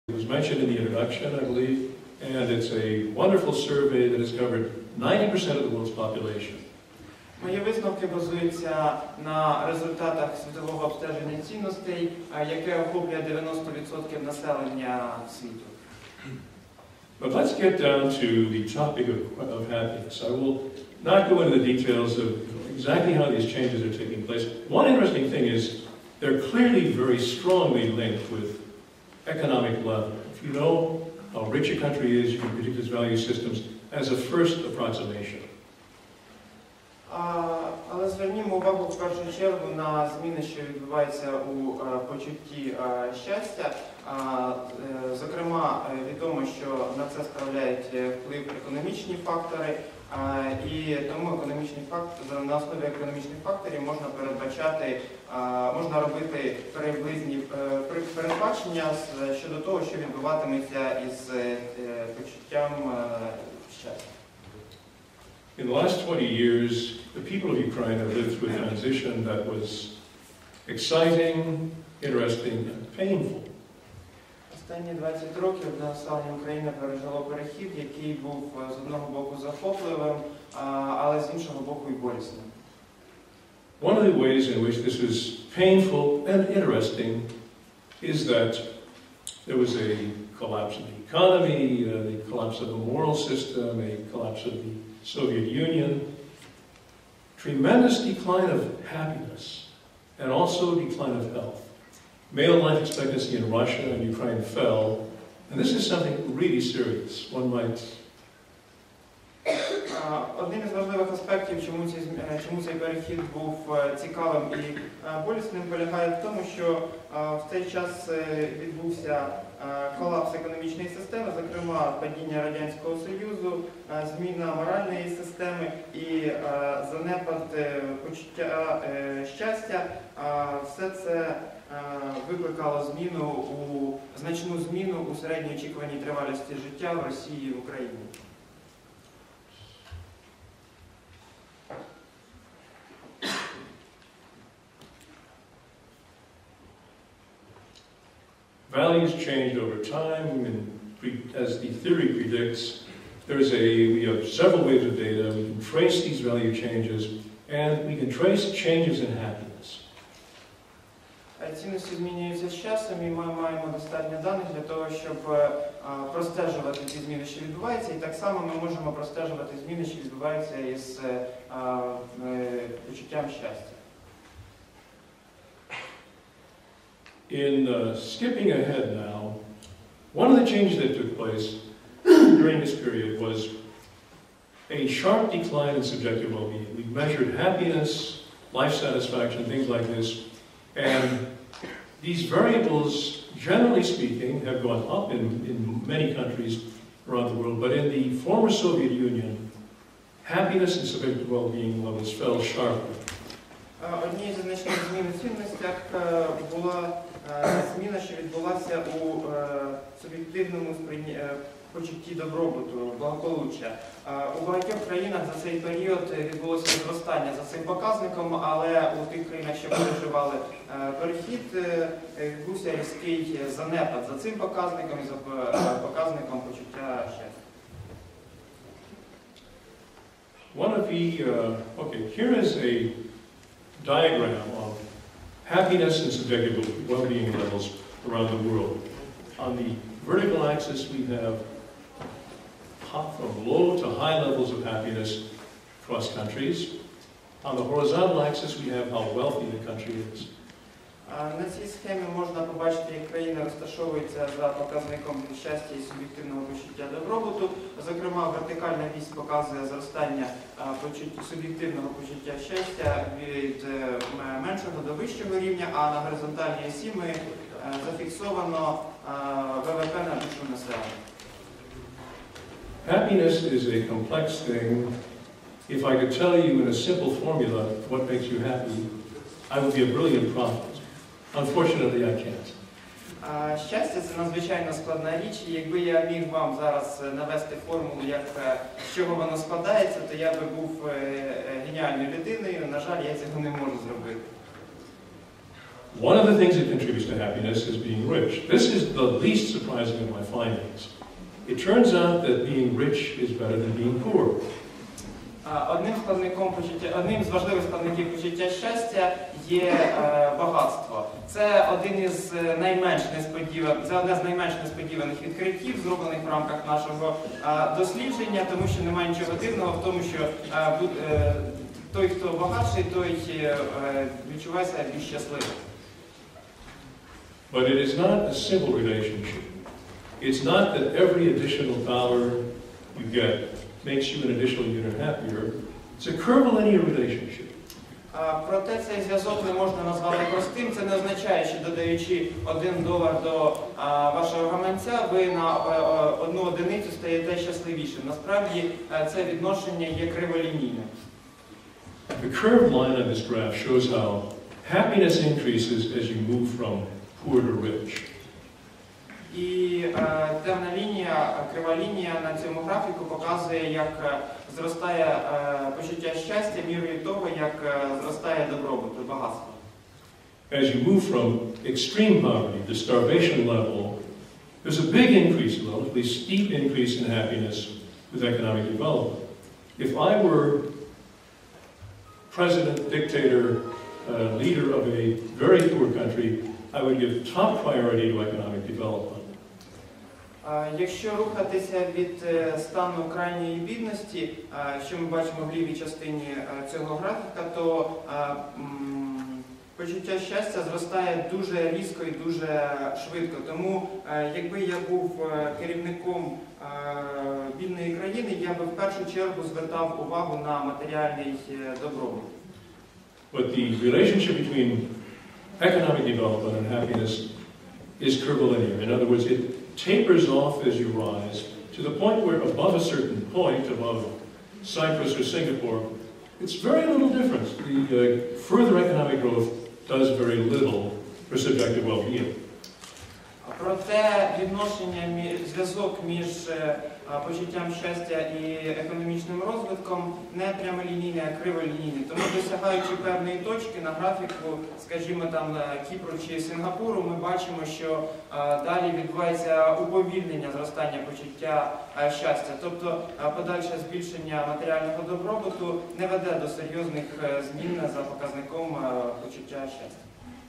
It was mentioned in the introduction, I believe, and it's a wonderful survey that has covered 90% of the world's population. Мої висновки базуються на результатах світового обстеження цінностей, яке охоплює 90% населення світу. But let's get down to the topic of happiness. I will not go into the details of exactly how these changes are taking place. One interesting thing is they're clearly very strongly linked with economic level. If you know how rich a country is, you can predict its value systems as a first approximation. Але звернімо увагу в першу чергу на зміни, що відбуваються у почутті щастя. Зокрема, відомо, що на це справляють вплив економічні фактори, і тому на основі економічних факторів можна передбачати, можна робити приблизні передбачення щодо того, що відбуватиметься із почуттям щастя. In the last 20 years, the people of Ukraine have lived through a transition that was exciting, interesting, and painful. Останні 20 років населення України пережило перехід, який був з одного боку захопливим, але з іншого боку і болісним. One of the ways in which this was painful and interesting is that there was a collapse of the economy, the collapse of the moral system, a collapse of the Soviet Union, tremendous decline of happiness, and also decline of health. Male life expectancy in Russia and Ukraine fell, and this is something really serious. One might... Одним із важливих аспектів, чому цей перехід був цікавим і болісним, полягає в тому, що в цей час відбувся колапс економічної системи, зокрема падіння Радянського Союзу, зміна моральної системи і занепад почуття щастя. Все це викликало значну зміну у середньої очікуваній тривалості життя в Росії і в Україні. Values changed over time, and as the theory predicts, we have several waves of data. We can trace these value changes, and we can trace changes in happiness. Цінності змінюються з часом, і ми маємо достатньо даних для того, щоб простежувати ті зміни, що відбуваються, і так само ми можемо простежувати зміни, що відбуваються із почуттям щастя. In skipping ahead now, one of the changes that took place during this period was a sharp decline in subjective well-being. We measured happiness, life satisfaction, things like this, and these variables, generally speaking, have gone up in many countries around the world, but in the former Soviet Union, happiness and subjective well-being levels fell sharply. Однією з значних змін у цінностях була зміна, що відбулася у суб'єктивному почутті добробуту, благополуччя. У багатьох країнах за цей період відбулося зростання за цим показником, але у тих країнах, що переживали перехід, відбувся різкий занепад за цим показником і за показником почуття щастя. Here is a diagram of happiness and subjective well-being levels around the world. On the vertical axis, we have from low to high levels of happiness across countries. On the horizontal axis, we have how wealthy the country is. На цій схемі можна побачити, як країни розташовуються за показником щастя і суб'єктивного почуття добробуту. Зокрема, вертикальна вісь показує зростання суб'єктивного почуття щастя від меншого до вищого рівня, а на горизонтальній осі зафіксовано ВВП на душу населення. Happiness is a complex thing. If I could tell you in a simple formula what makes you happy, I would be a brilliant prophet. Unfortunately, I can't. Щастя – це надзвичайно складна річ, і якби я міг вам зараз навести формулу, з чого воно складається, то я би був геніальною людиною. На жаль, я цього не можу зробити. One of the things that contributes to happiness is being rich. This is the least surprising of my findings. It turns out that being rich is better than being poor. Одним з важливих складників почуття щастя є багатство. Це одне з найменш несподіваних відкриттів, зроблених в рамках нашого дослідження, тому що немає нічого дивного в тому, що той, хто багатший, той відчуває себе більш щасливим. But it is not a simple relationship. It's not that every additional dollar you get makes you an additional unit happier. It's a curvilinear relationship. Проте цей зв'язок не можна назвати простим. Це не означає, що додаючи $1 до вашого гаманця, ви на одну одиницю стаєте щасливішим. Насправді це відношення є криволінійним. The curved line on this graph shows how happiness increases as you move from poor to rich. І темна лінія, крива лінія на цьому графіку показує, як зростає почуття щастя мірою того, як зростає добробут і багатство. As you move from extreme poverty to starvation level, there's a big increase, a relatively steep increase in happiness with economic development. If I were president, dictator, leader of a very poor country, I would give top priority to economic development. Якщо рухатися від стану крайньої бідності, що ми бачимо в лівій частині цього графіка, то почуття щастя зростає дуже різко і дуже швидко. Тому, якби я був керівником бідної країни, я би в першу чергу звертав увагу на матеріальний добробут. But the relationship between economic development and happiness is curvilinear. In other words, it tapers off as you rise to the point where above a certain point, above Cyprus or Singapore, it's very little difference. The further economic growth does very little for subjective well-being. Проте зв'язок між почуттям щастя і економічним розвитком не прямолінійний, а криволінійний. Тому, досягаючи певної точки на графіку, скажімо, там Кіпру чи Сингапуру, ми бачимо, що далі відбувається уповільнення зростання почуття щастя. Тобто подальше збільшення матеріального добробуту не веде до серйозних змін за показником почуття щастя.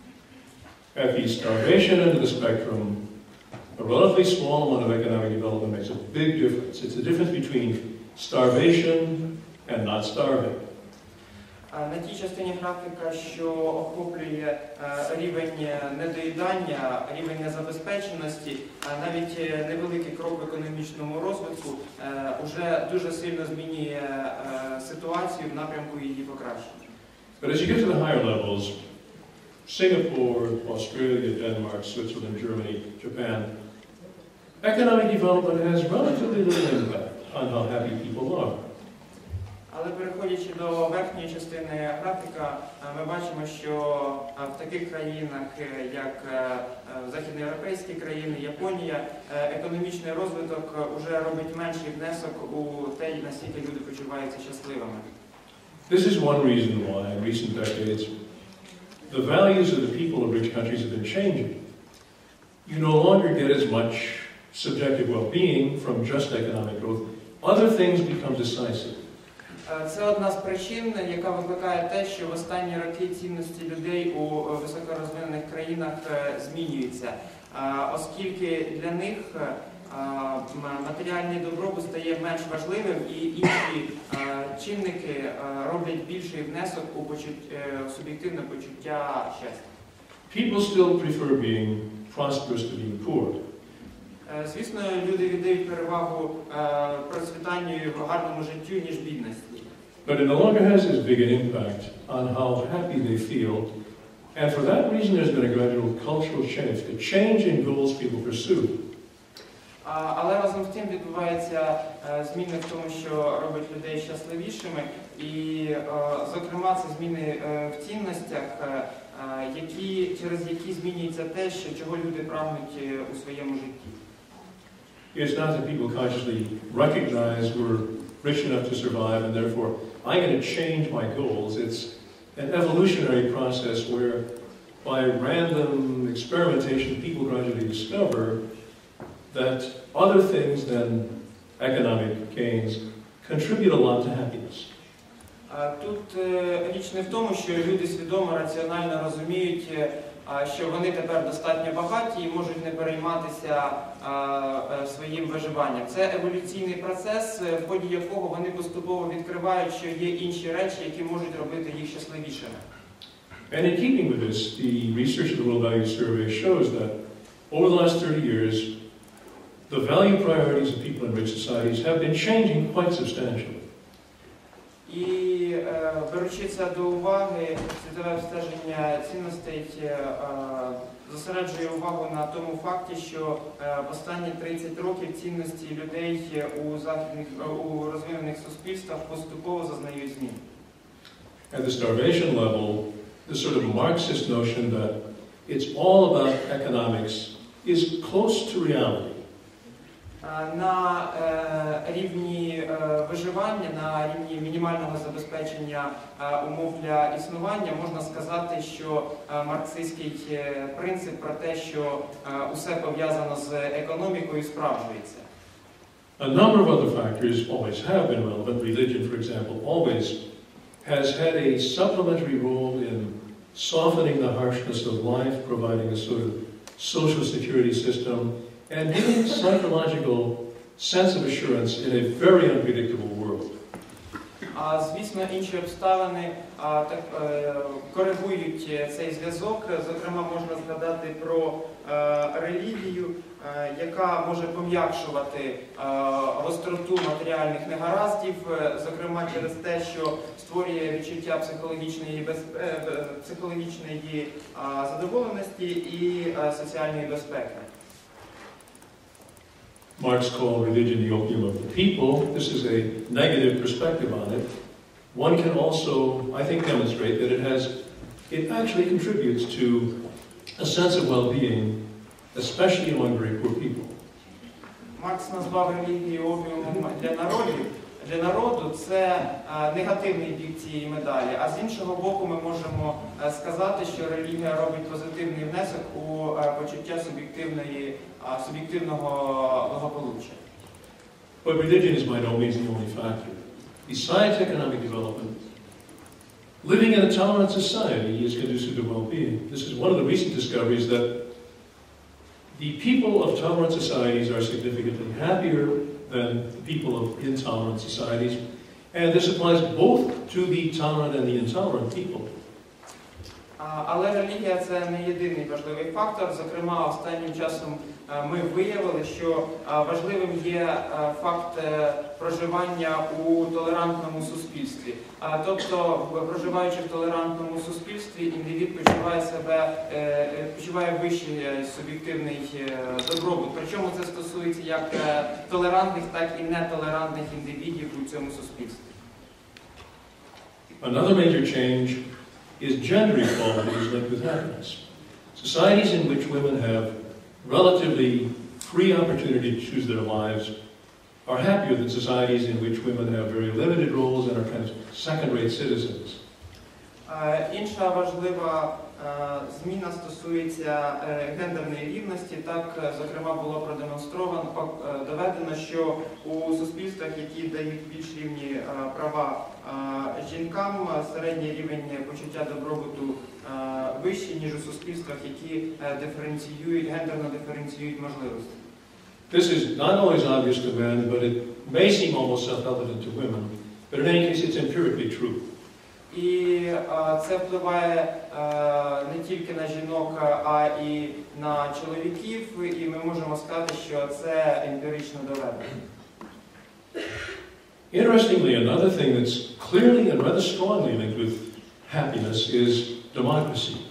At the starvation end of the spectrum, a relatively small amount of economic development makes a big difference. It's the difference between starvation and not starving. На тій частині графіка, що охоплює рівень недоїдання, рівень незабезпеченості, навіть невеликий крок в економічному розвитку вже дуже сильно змінює ситуацію в напрямку її покращення. But as you get to the higher levels, Singapore, Australia, Denmark, Switzerland, Germany, Japan, economic development has relatively little impact on how happy people are. Але переходячи до верхньої частини графіка, ми бачимо, що в таких країнах, як західноєвропейські країни, Японія, економічний розвиток вже робить менший внесок у те, наскільки люди почуваються щасливими. This is one reason why in recent decades the values of the people of rich countries have been changing. You no longer get as much subjective well-being from just economic growth. Other things become decisive. Це одна з причин, яка викликає те, що в останні роки цінності людей у високорозвинених країнах змінюються, оскільки для них матеріальний добробут стає менш важливим і інші чинники роблять більший внесок у суб'єктивне почуття щастя. People still prefer being prosperous to being poor. Звісно, люди віддають перевагу процвітанню і гарному життю, ніж бідності. But it no longer has as big an impact on how happy they feel. And for that reason, there's been a gradual cultural shift, a change in goals people pursue. Але разом з тим відбуваються зміни в тому, що робить людей щасливішими. І, зокрема, це зміни в цінностях, через які змінюється те, чого люди прагнуть у своєму житті. It's not that people consciously recognize we're rich enough to survive and therefore I'm going to change my goals. It's an evolutionary process where by random experimentation, people gradually discover that other things than economic gains contribute a lot to happiness. Тут річ не в тому, що люди свідомо, раціонально розуміють, що вони тепер достатньо багаті і можуть не перейматися своїм виживанням. Це еволюційний процес, в ході якого вони поступово відкривають, що є інші речі, які можуть робити їх щасливішими. And in keeping with this, the research of the World Value Survey shows that over the last 30 years, the value priorities of people in rich societies have been changing quite substantially. І беручи це до уваги, світове обстеження цінностей зосереджує увагу на тому факті, що в останні 30 років цінності людей у розвинених суспільствах поступово зазнають змін. At the starvation level, this sort of Marxist notion that it's all about economics is close to reality. На рівні виживання, на рівні мінімального забезпечення умов для існування можна сказати, що марксистський принцип про те, що усе пов'язано з економікою, справджується. A number of other factors always have been relevant. Religion, for example, always has had a supplementary role in softening the harshness of life, providing a sort of social security system, and giving psychological sense of assurance in a very unpredictable world. Звісно, інші обставини коригують цей зв'язок. Зокрема, можна згадати про релігію, яка може пом'якшувати гостроту матеріальних негараздів, зокрема через те, що створює відчуття психологічної задоволеності і соціальної безпеки. Marx called religion the opium of the people. This is a negative perspective on it. One can also, I think, demonstrate that it actually contributes to a sense of well-being, especially among very poor people. Маркс назвав релігію опіумом для народу. Це негативний бік цієї медалі. А з іншого боку, ми можемо сказати, що релігія робить позитивний внесок у почуття суб'єктивного благополуччя. But religion is by no means the only factor. Besides economic development, living in a tolerant society is conducive to well-being. This is one of the recent discoveries that the people of tolerant societies are significantly happier than the people of intolerant societies, and this applies both to the tolerant and the intolerant people. Але релігія – це не єдиний важливий фактор. Зокрема, останнім часом ми виявили, що важливим є факт проживання у толерантному суспільстві. Тобто, проживаючи в толерантному суспільстві, індивід почуває вищий суб'єктивний добробут. Причому це стосується як толерантних, так і нетолерантних індивідів у цьому суспільстві. Another major change is gender equality is linked with happiness. Societies in which women have relatively free opportunity to choose their lives are happier than societies in which women have very limited roles and are kind of second-rate citizens. Інша важлива зміна стосується гендерної рівності. Так, зокрема, було продемонстровано, доведено, що у суспільствах, які дають більш рівні права жінкам, середній рівень почуття добробуту вищий, ніж у суспільствах, які гендерно диференціюють можливості. This is not always obvious to men, but it may seem almost self-evident to women. But in any case, it's empirically true. І це впливає не тільки на жінок, а і на чоловіків, і ми можемо сказати, що це емпірично доведено. Interestingly, another thing that's clearly and rather strongly linked with happiness is democracy.